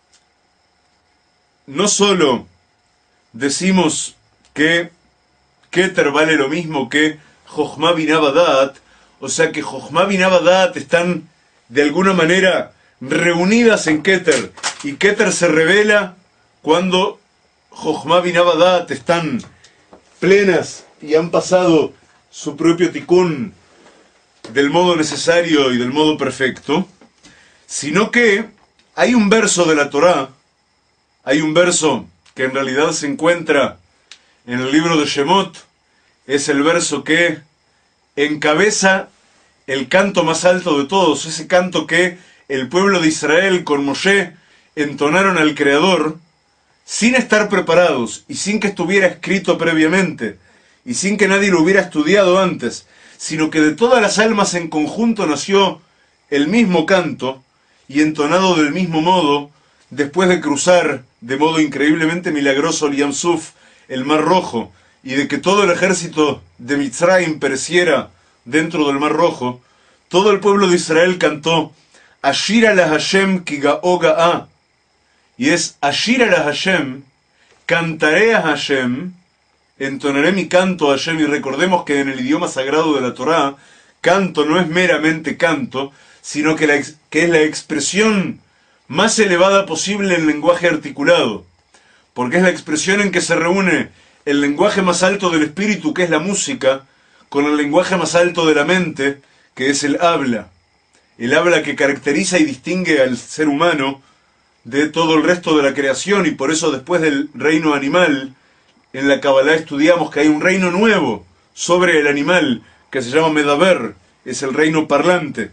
decimos que Keter vale lo mismo que Jochma, Biná, Da'at, o sea que Jochma, Biná, Da'at están de alguna manera reunidas en Keter, y Keter se revela cuando Jochma, Biná, Da'at están plenas y han pasado su propio tikkun del modo necesario y del modo perfecto, sino que hay un verso de la Torá, hay un verso que en realidad se encuentra en el libro de Shemot, es el verso que encabeza el canto más alto de todos, ese canto que el pueblo de Israel con Moshe entonaron al Creador sin estar preparados y sin que estuviera escrito previamente y sin que nadie lo hubiera estudiado antes, sino que de todas las almas en conjunto nació el mismo canto y entonado del mismo modo después de cruzar de modo increíblemente milagroso el Yam Suf, el Mar Rojo, y de que todo el ejército de Mitzrayim pereciera dentro del Mar Rojo. Todo el pueblo de Israel cantó Ashira la Hashem ki ga'o ga'a, y es Ashira la Hashem, cantaré a Hashem, entonaré mi canto a Hashem. Y recordemos que en el idioma sagrado de la Torá, canto no es meramente canto, sino que es la expresión más elevada posible en lenguaje articulado, porque es la expresión en que se reúne el lenguaje más alto del espíritu, que es la música, con el lenguaje más alto de la mente, que es el habla que caracteriza y distingue al ser humano de todo el resto de la creación. Y por eso después del reino animal, en la Kabbalah estudiamos que hay un reino nuevo sobre el animal, que se llama Medaber, es el reino parlante.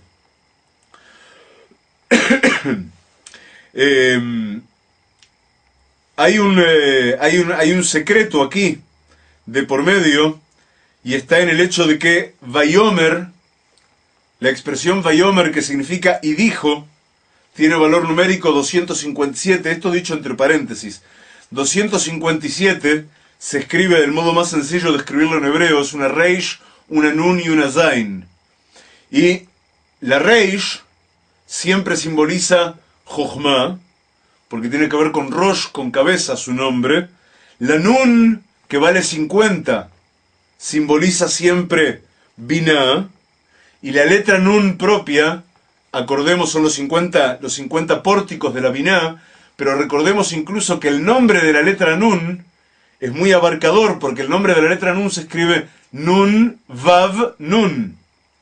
Hay un secreto aquí de por medio, y está en el hecho de que Vayomer, la expresión Vayomer, que significa y dijo, tiene valor numérico 257, esto dicho entre paréntesis. 257 se escribe del modo más sencillo de escribirlo en hebreo, es una Reish, una Nun y una Zain. Y la Reish siempre simboliza Jochma, porque tiene que ver con Rosh, con cabeza, su nombre. La Nun, que vale 50, simboliza siempre Biná, y la letra Nun propia acordemos, son los 50 pórticos de la Biná, pero recordemos incluso que el nombre de la letra Nun es muy abarcador, porque el nombre de la letra Nun se escribe Nun, Vav, Nun.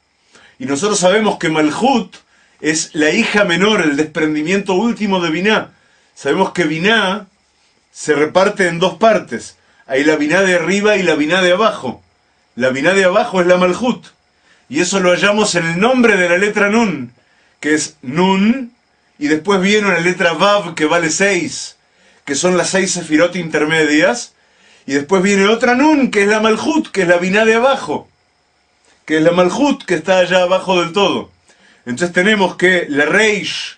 Y nosotros sabemos que Malhut es la hija menor, el desprendimiento último de Biná. Sabemos que Biná se reparte en dos partes. Hay la Biná de arriba y la Biná de abajo. La Biná de abajo es la Malhut. Y eso lo hallamos en el nombre de la letra Nun, que es Nun, y después viene una letra Vav que vale 6, que son las 6 sefirot intermedias, y después viene otra Nun, que es la Malhut, que es la Biná de abajo, que es la Malhut que está allá abajo del todo. Entonces tenemos que la Reish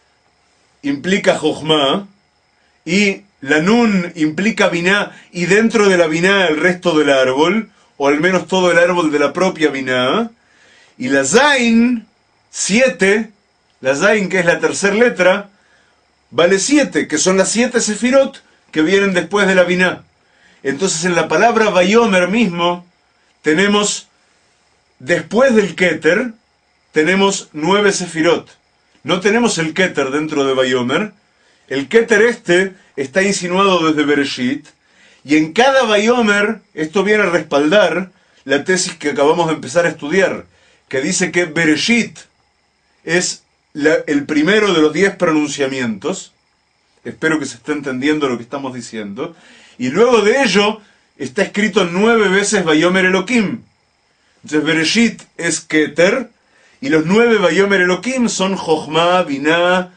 implica Jochma, y la Nun implica Biná, y dentro de la Biná el resto del árbol, o al menos todo el árbol de la propia Biná, y la Zain, 7, la Zain, que es la tercera letra, vale 7, que son las 7 sefirot que vienen después de la Biná. Entonces en la palabra Vayomer mismo tenemos, después del Keter, tenemos 9 sefirot. No tenemos el Keter dentro de Vayomer. El Keter está insinuado desde Bereshit, y en cada Vayomer, esto viene a respaldar la tesis que acabamos de empezar a estudiar, que dice que Bereshit es el primero de los 10 pronunciamientos. Espero que se esté entendiendo lo que estamos diciendo. Y luego de ello está escrito 9 veces Vayomer Elohim. Entonces Bereshit es Keter, y los 9 Vayomer Elohim son Jochma, Biná,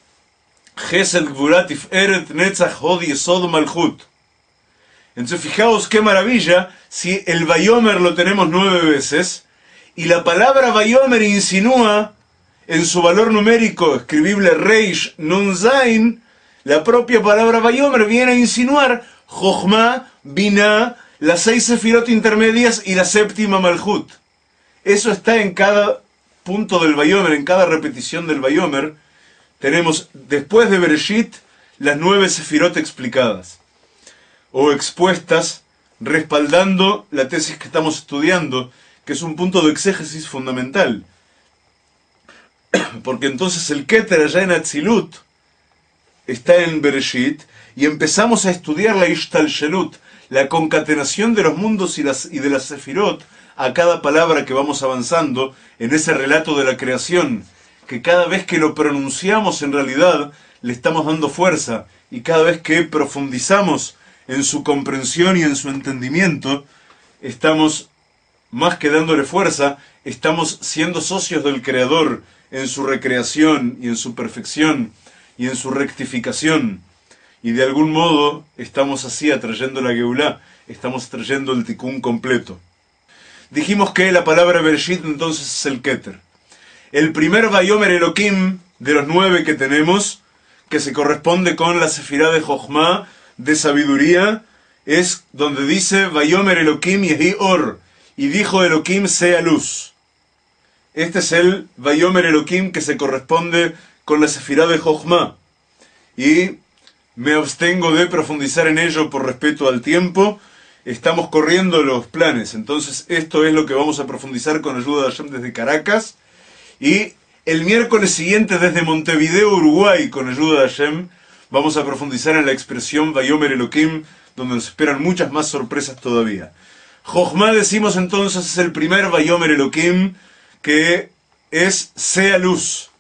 Gesed, Gvurah, Tiferet, Netzach, Hod, Yesod, Malhut. Entonces fijaos qué maravilla si el Vayomer lo tenemos 9 veces, y la palabra Vayomer insinúa en su valor numérico, escribible Reish Nun Zain, la propia palabra Vayomer viene a insinuar Jochma, Biná, las 6 sefirot intermedias y la séptima Malhut. Eso está en cada punto del Vayomer, en cada repetición del Vayomer. Tenemos, después de Bereshit, las 9 sefirot explicadas o expuestas, respaldando la tesis que estamos estudiando, que es un punto de exégesis fundamental. Porque entonces el Keter allá en Atzilut está en Bereshit, y empezamos a estudiar la Ishtalshelut, la concatenación de los mundos y de las sefirot a cada palabra que vamos avanzando en ese relato de la creación, que cada vez que lo pronunciamos en realidad le estamos dando fuerza, y cada vez que profundizamos en su comprensión y en su entendimiento, estamos más que dándole fuerza, estamos siendo socios del Creador en su recreación y en su perfección y en su rectificación, y de algún modo estamos así atrayendo la Geulá, estamos trayendo el Tikkun completo. Dijimos que la palabra Bereshit entonces es el Keter. El primer Vayomer Elohim de los 9 que tenemos, que se corresponde con la Sefirá de Jochma, de sabiduría, es donde dice Vayomer Elohim Yehi Or, y dijo Elohim sea luz. Este es el Vayomer Elohim que se corresponde con la Sefirá de Jochma, y me abstengo de profundizar en ello por respeto al tiempo. Estamos corriendo los planes, entonces esto es lo que vamos a profundizar con ayuda de Hashem desde Caracas, y el miércoles siguiente desde Montevideo, Uruguay, con ayuda de Hashem, vamos a profundizar en la expresión Vayomer Elohim, donde nos esperan muchas más sorpresas todavía. Jochma, decimos entonces, es el primer Vayomer Elohim, que es sea luz.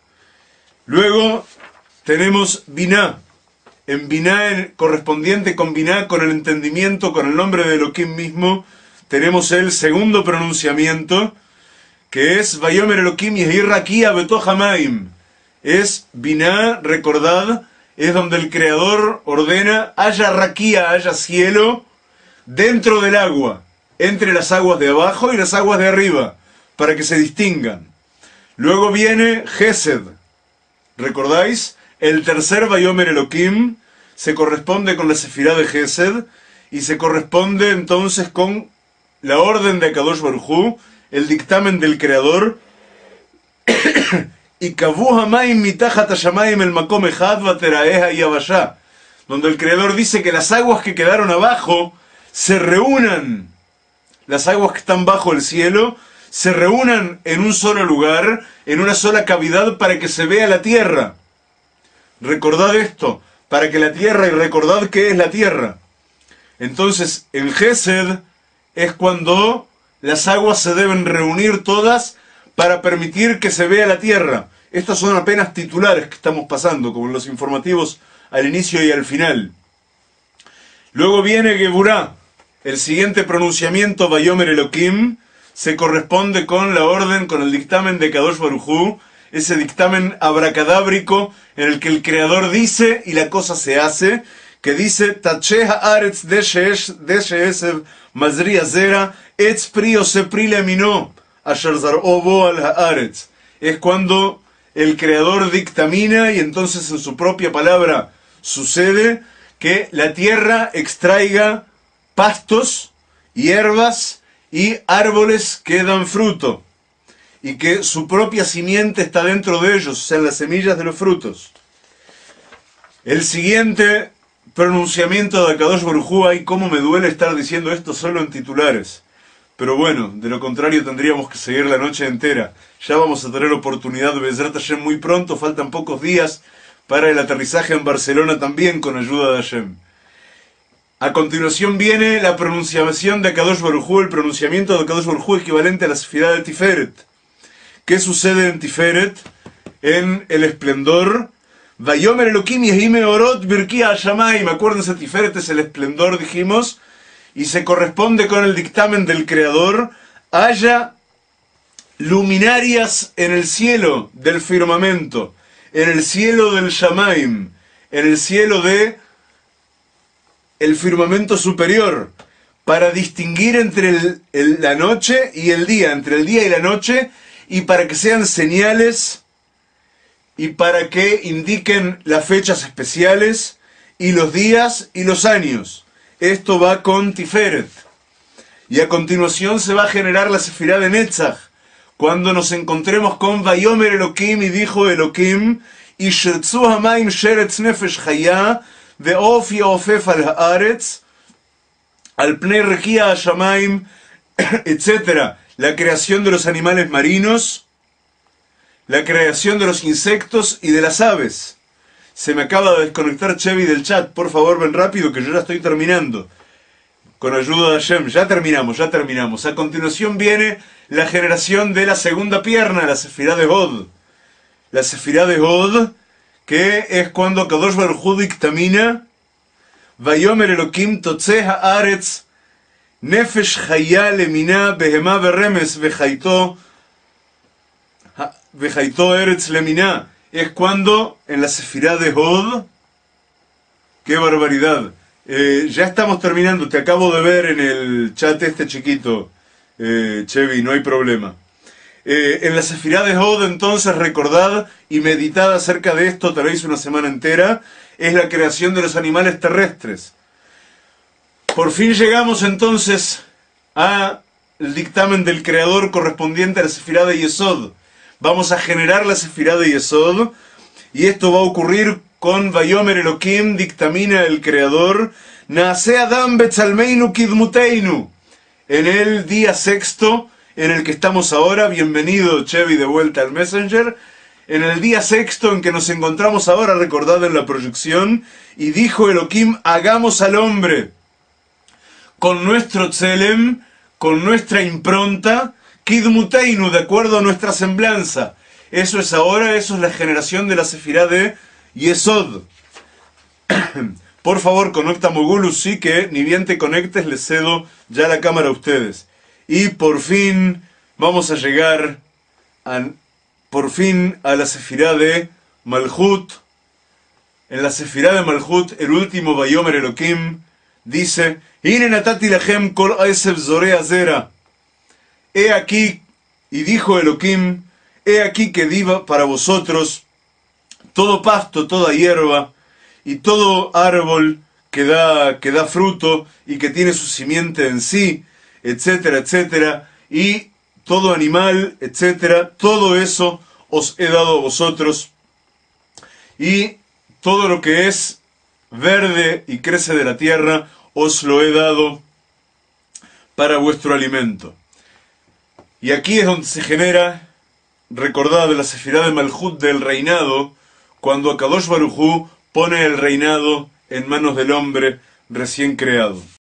Luego tenemos Biná. En Biná, correspondiente con Biná, con el entendimiento, con el nombre de Elohim mismo, tenemos el segundo pronunciamiento, que es Vayomer Elohim Yehi Rakia Betoch Hamayim. Es Biná, recordad, es donde el Creador ordena haya Rakia, haya cielo, dentro del agua, entre las aguas de abajo y las aguas de arriba, para que se distingan. Luego viene Gesed. ¿Recordáis? El tercer Vayomer Elohim se corresponde con la Sefirá de Gesed, y se corresponde entonces con la orden de Akadosh Baruj Hu, el dictamen del Creador, y Kavu Hamayim Mitachat Hashamayim el Makom Echad Vateraeha Yavashá, donde el Creador dice que las aguas que quedaron abajo se reúnan, las aguas que están bajo el cielo se reúnan en un solo lugar, en una sola cavidad, para que se vea la tierra. Recordad esto, para que la tierra, y recordad qué es la tierra. Entonces, el Gesed es cuando las aguas se deben reunir todas para permitir que se vea la tierra. Estos son apenas titulares que estamos pasando, como en los informativos al inicio y al final. Luego viene Geburá. El siguiente pronunciamiento, Vayomer Elohim, se corresponde con la orden, con el dictamen de Kadosh Baruj Hu, ese dictamen abracadábrico en el que el Creador dice y la cosa se hace, que dice, Tache haaretz desheesev mazri azera etz pri ose pri lemino asher zar'o bo al haaretz. Es cuando el Creador dictamina y entonces en su propia palabra sucede que la tierra extraiga pastos, hierbas y árboles que dan fruto, y que su propia simiente está dentro de ellos, o sea, en las semillas de los frutos. El siguiente pronunciamiento de Akadosh Baruj Hu, ay, cómo me duele estar diciendo esto solo en titulares, pero bueno, de lo contrario tendríamos que seguir la noche entera. Ya vamos a tener oportunidad de Bezrat Hashem muy pronto, faltan pocos días para el aterrizaje en Barcelona también, con ayuda de Hashem. A continuación viene la pronunciación de Akadosh Baruj Hu, el pronunciamiento de Akadosh Baruj Hu equivalente a la Sefirá de Tiferet. ¿Qué sucede en Tiferet? En el esplendor. Vayomer Elohim yehi meorot birki hashamayim. Acuérdense, Tiferet es el esplendor, dijimos, y se corresponde con el dictamen del Creador. Haya luminarias en el cielo del firmamento, en el cielo del Shamaim, en el cielo de el firmamento superior, para distinguir entre la noche y el día, entre el día y la noche, y para que sean señales y para que indiquen las fechas especiales y los días y los años. Esto va con Tiferet. Y a continuación se va a generar la Sefirá de Netzach, cuando nos encontremos con Vayomer Elohim, y dijo Elohim, y Shertzu Hamayim Sheretz Nefesh Chaya, de Of Yofef al Haaretz, al Pnei Rekia Hashamayim, etc. La creación de los animales marinos, la creación de los insectos y de las aves. Se me acaba de desconectar Chevy del chat. Por favor, ven rápido que yo ya estoy terminando. Con ayuda de Hashem. Ya terminamos. A continuación viene la generación de la segunda pierna, la Sefirá de Hod. La Sefirá de Hod, que es cuando Kadosh Baruj Hu dictamina, Vayomer Elohim totzeh haaretz nefesh chaya lemina behemá beremes vejaito eretz lemina. Es cuando en la Sefirá de Hod, qué barbaridad. Ya estamos terminando, te acabo de ver en el chat este chiquito, Chevy, no hay problema. En la Sefirá de Hod, entonces, recordad y meditad acerca de esto, tenéis una semana entera, es la creación de los animales terrestres. Por fin llegamos entonces al dictamen del Creador correspondiente a la Sefirá de Yesod. Vamos a generar la Sefirá de Yesod, y esto va a ocurrir con Vayomer Elohim, dictamina el Creador, Naase Adam Betzalmeinu Kidmuteinu, en el día sexto, en el que estamos ahora. Bienvenido Chevy de vuelta al Messenger. En el día sexto en que nos encontramos ahora, recordad en la proyección, y dijo Elohim, hagamos al hombre con nuestro tselem, con nuestra impronta, Kidmuteinu, de acuerdo a nuestra semblanza. Eso es ahora, eso es la generación de la Sefirá de Yesod. Por favor, conecta Mogulus, sí, que ni bien te conectes, les cedo ya la cámara a ustedes. Y por fin vamos a llegar a la Sefirá de Malhut. En la Sefirá de Malhut, el último Vayomer Elohim dice, Hine natati lachem kol aesev zorea zera. He aquí, y dijo Elohim, he aquí que di para vosotros todo pasto, toda hierba, y todo árbol que da fruto, y que tiene su simiente en sí, etcétera, etcétera, y todo animal, etcétera, todo eso os he dado a vosotros, y todo lo que es verde y crece de la tierra, os lo he dado para vuestro alimento. Y aquí es donde se genera, recordada de la Sefirá de Malhut del reinado, cuando Akadosh Baruj Hu pone el reinado en manos del hombre recién creado.